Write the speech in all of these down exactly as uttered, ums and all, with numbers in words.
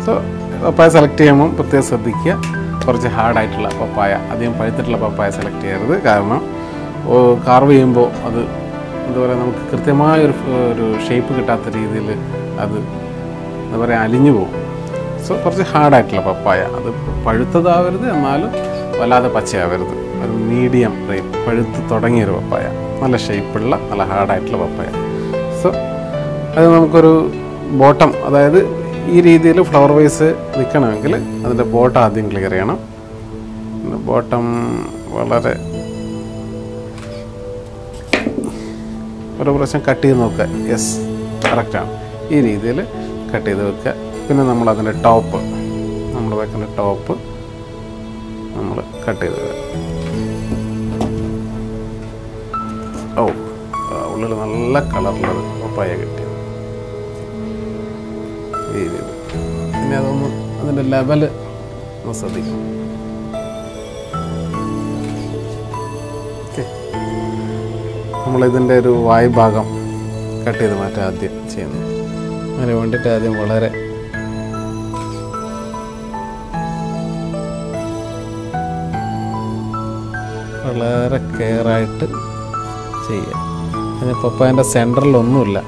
So പപ്പായ select ചെയ്യുമ്പോൾ പ്രത്യേകം ശ്രദ്ധിക്കുക, കുറച്ച് ഹാർഡായിട്ടുള്ള പപ്പായ, അധികം പഴുത്തിട്ടുള്ള പപ്പായ സെലക്ട് ചെയ്യരുത്. കാരണം കാർവ് ചെയ്യുമ്പോൾ അത് എന്താ പറയുക, നമുക്ക് കൃത്യമായൊരു ഒരു ഷേപ്പ് കിട്ടാത്ത രീതിയിൽ അത് എന്താ പറയുക അലിഞ്ഞു പോകും. സോ കുറച്ച് ഹാർഡായിട്ടുള്ള പപ്പായ, അത് പഴുത്തതാവരുത് എന്നാലും വല്ലാതെ പച്ചയാവരുത്, ഒരു മീഡിയം റേറ്റ് പഴുത്ത് തുടങ്ങിയൊരു പപ്പായ, നല്ല ഷേപ്പുള്ള നല്ല ഹാർഡായിട്ടുള്ള പപ്പായ. സോ അത് നമുക്കൊരു ബോട്ടം, അതായത് ഈ രീതിയിൽ ഫ്ലവർ വൈസ് നിൽക്കണമെങ്കിൽ അതിൻ്റെ ബോട്ടം ആദ്യം ക്ലിയർ ചെയ്യണം. ബോട്ടം വളരെ ഓരോ പ്രാവശ്യം കട്ട് ചെയ്ത് നോക്കുക. യെസ്, കറക്റ്റാണ്. ഈ രീതിയിൽ കട്ട് ചെയ്ത് വെക്കുക. പിന്നെ നമ്മൾ അതിൻ്റെ ടോപ്പ്, നമ്മൾ വെക്കുന്ന ടോപ്പ് നമ്മൾ കട്ട് ചെയ്ത് വെക്കുക. ഓ, ഉള്ളിൽ നല്ല കളറിലത് പപ്പായ കിട്ടിയത് ഈ രീതിയിൽ. പിന്നെ അതൊന്ന് അതിൻ്റെ ലെവല് ഒന്ന് ശ്രദ്ധിക്കണം. ഓക്കെ, നമ്മളിതിൻ്റെ ഒരു വായ് ഭാഗം കട്ട് ചെയ്ത് മാറ്റാൻ ആദ്യം ചെയ്യുന്നു. അതിന് വേണ്ടിയിട്ട് ആദ്യം വളരെ വളരെ കെയറായിട്ട് ചെയ്യുക. അതിന് പപ്പായൻ്റെ സെൻറ്ററിലൊന്നുമില്ല,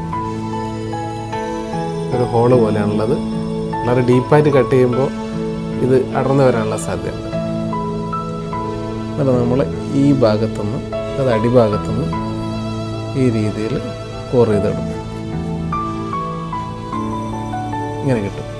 ഒരു ഹോള് പോലെയാണുള്ളത്. വളരെ ഡീപ്പായിട്ട് കട്ട് ചെയ്യുമ്പോൾ ഇത് അടർന്നു വരാനുള്ള സാധ്യതയുണ്ട്. എന്നിട്ട് നമ്മൾ ഈ ഭാഗത്തുനിന്ന്, അത് അടിഭാഗത്തുനിന്ന് ഈ രീതിയിൽ കോർ ചെയ്തെടുക്കും. ഇങ്ങനെ കിട്ടും.